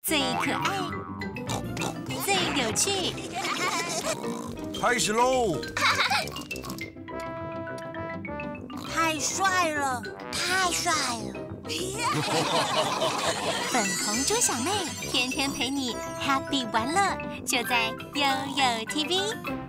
最可爱、最有趣。 开始喽！ 太帅了，太帅了！ 粉红猪小妹天天陪你 happy 玩乐，就在悠悠 TV。